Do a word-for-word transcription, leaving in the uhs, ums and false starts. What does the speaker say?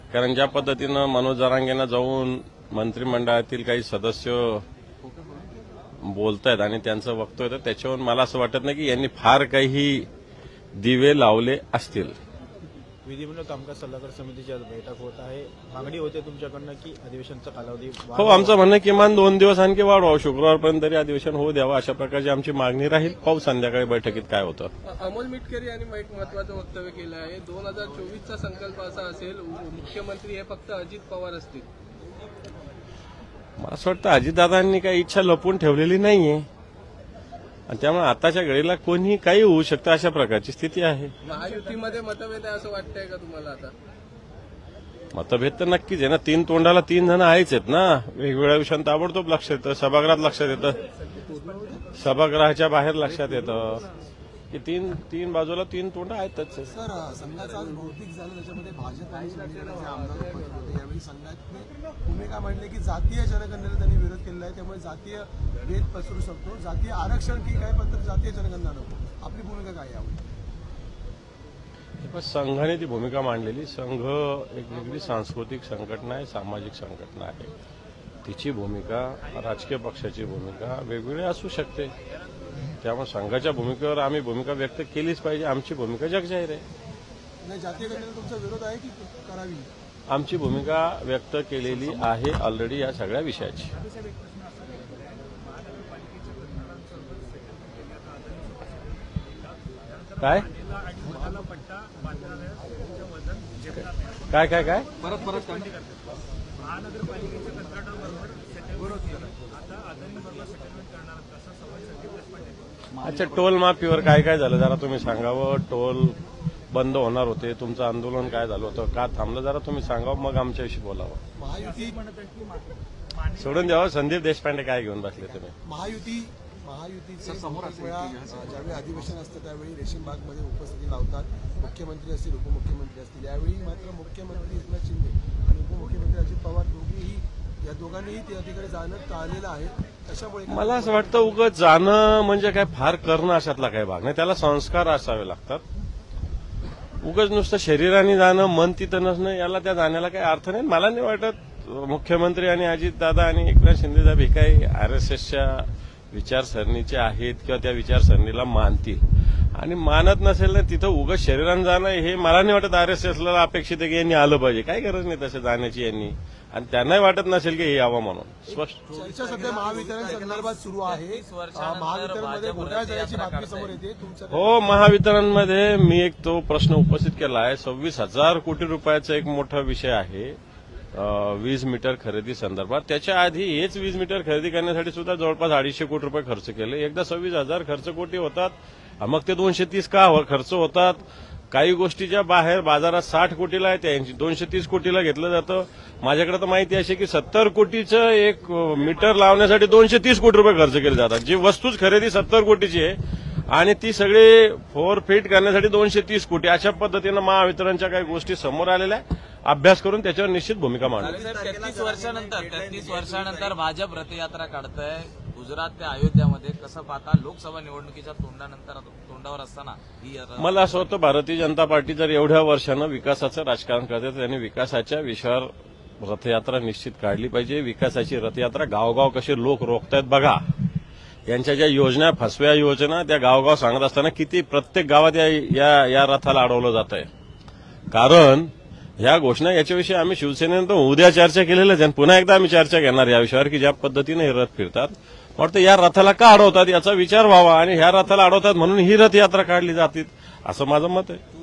कारण ज्या पद्धतीनं मनोज जरांगेंना जाऊन मंत्रिमंडळातील काही सदस्य बोलतायत आणि त्यांचं वक्तव्य होतं त्याच्यावरून मला असं वाटत नाही की यांनी फार काही दिवे लावले असतील. विधिमंडळ कामकाज सल्लागार समितीची आज बैठक होत आहे. मागणी होते तुमच्याकडनं की अधिवेशनाचा कालावधी हो, आमचं म्हणणं किमान दोन दिवस आणखी वाढवावं, शुक्रवारपर्यंत तरी अधिवेशन होऊ द्यावं, अशा प्रकारची आमची मागणी राहील. पाहू संध्याकाळी बैठकीत काय होतं. अमोल मिटकरी यांनी एक महत्वाचं वक्तव्य केलं आहे. दोन हजार चोवीसचा संकल्प असा असेल, मुख्यमंत्री हे फक्त अजित पवार असतील. मला असं वाटतं अजितदादांनी काही इच्छा लपवून ठेवलेली नाहीये आणि त्यामुळे आताच्या घडीला कोणीही काही होऊ शकतं अशा प्रकारची स्थिती आहे. महायुतीमध्ये मतभेद आहे असं वाटतंय का तुम्हाला? आता मतभेद तर नक्कीच आहे ना. तीन तोंडाला तीन जण आहेच आहेत ना. वेगवेगळ्या विषयात ताबडतोब लक्षात येतं, सभागृहात लक्षात येतं, सभागृहाच्या बाहेर लक्षात येतं की तीन तीन बाजूला तीन तोंड आहेतच. सर, संघाचा आज भौतिक झालं, त्याच्यामध्ये भाजप आणि शिवसेनेचे आमदार उपस्थित होते. यावेळी संघातने भूमिका मांडली की जातीय जनगणनेला त्यांनी विरोध केलेला आहे, त्यामुळे जातीय भेद पसरू शकतो. जातीय आरक्षण ठीक आहे, पण जातीय जनगणना नको. आपली भूमिका काय यावर? संघाने ती भूमिका मांडलेली. संघ एक वेगळी सांस्कृतिक संघटना आहे, सामाजिक संघटना आहे. तिची भूमिका, राजकीय पक्षाची भूमिका वेगवेगळी असू शकते. त्यामुळे संघाच्या भूमिकेवर आम्ही भूमिका व्यक्त केलीच पाहिजे. आमची भूमिका जगजाहीर आहे. नाही, जातीय गणनेला तुमचा विरोध आहे की करावी? आमची भूमिका व्यक्त केलेली आहे ऑलरेडी या सगळ्या विषयाची. काय काय काय काय परत परत अच्छा, टोल माफीवर काय काय झालं जरा तुम्ही सांगावं. टोल बंद होणार होते, तुमचं आंदोलन काय झालं होतं, का थांबलं, जरा तुम्ही सांगावं, मग आमच्याविषयी बोलावं. महायुती सोडून द्यावं. संदीप देशपांडे काय घेऊन बसले तुम्ही? महायुती महायुतीचे बहुतेक वेळा ज्यावेळी अधिवेशन असतं त्यावेळी रेशीमबागमध्ये उपस्थिती लावतात. मुख्यमंत्री असतील, उपमुख्यमंत्री असतील. यावेळी मात्र मुख्यमंत्री एकनाथ शिंदे आणि उपमुख्यमंत्री अजित पवार दोघेही या दोघांनीही त्या ठिकाणी जाणं टाळलेलं आहे. त्याच्यामुळे मला असं वाटतं उगाच जाणं म्हणजे काय फार करणं अशातला काही भाग नाही. त्याला संस्कार असावे लागतात. उगाच नुसतं शरीराने जाणं, मन तिथं नसणं, याला त्या जाण्याला काही अर्थ नाही. मला नाही वाटत मुख्यमंत्री आणि अजितदादा आणि एकनाथ शिंदे साहेब हे काही आरएसएसच्या विचारसरणीचे आहेत किंवा त्या विचारसरणीला मानतील. आणि मानत नसेल ना तिथं उगाच शरीराने जाणं हे मला नाही वाटत आरएसएसला अपेक्षित आहे की यांनी आलं पाहिजे. काही गरज नाही तसं जाण्याची यांनी. आणि त्यांनाही वाटत नसेल की हे यावं म्हणून. स्पष्ट चर्चा सध्या महावितरण संदर्भात सुरू आहे. महावितरणमध्ये घोटाळा झाल्याची बातमी समोर येते. तुमचं हो, महावितरणमध्ये मी एक तो प्रश्न उपस्थित केला आहे. सव्वीस हजार कोटी रुपयाचा एक मोठा विषय आहे वीज मीटर खरेदी संदर्भात. त्याच्या आधी हेच वीज मीटर खरेदी करण्यासाठी सुद्धा जवळपास अडीचशे कोटी रुपये खर्च केले. एकदा सव्वीस हजार खर्च कोटी होतात, मग ते दोनशे तीस का खर्च होतात. काही गोष्टीच्या बाहेर बाजारात साठ कोटीला आहे, त्या दोनशे तीस कोटीला घेतलं जातं. माझ्याकडे तर माहिती अशी की सत्तर कोटीचं एक मीटर लावण्यासाठी दोनशे तीस कोटी रुपये खर्च केले जातात. जी वस्तूच खरेदी सत्तर कोटीची आहे आणि ती सगळी फोर फिट करण्यासाठी दोनशे तीस कोटी. अशा पद्धतीनं महावितरणच्या काही गोष्टी समोर आलेल्या आहे. अभ्यास करून त्याच्यावर निश्चित भूमिका मांडू. तेहतीस वर्षानंतर तेहतीस वर्षानंतर भाजप रथयात्रा काढतंय गुजरात ते अयोध्यामध्ये. कसं पाहता लोकसभा निवडणुकीच्या तोंडानंतर तोंडावर असताना ही मला असं वाटतं भारतीय जनता पार्टी जर एवढ्या वर्षानं विकासाचं राजकारण करते तर त्यांनी विकासाच्या विषयावर रथयात्रा निश्चित काढली पाहिजे. विकासाची रथयात्रा गावगाव कसे लोक रोखतायत बघा. यांच्या ज्या योजना, फसव्या योजना, त्या गावगाव सांगत असताना किती प्रत्येक गावात या या रथाला अडवलं जात आहे. कारण ह्या घोषणा याच्याविषयी आम्ही शिवसेनेनं तर उद्या चर्चा केलेल्याच आहे. पुन्हा एकदा आम्ही चर्चा घेणार या विषयावर की ज्या पद्धतीने हे रथ फिरतात. वाटतं या रथाला का अडवतात याचा विचार व्हावा आणि ह्या रथाला अडवतात म्हणून ही रथयात्रा काढली जाते असं माझं मत आहे.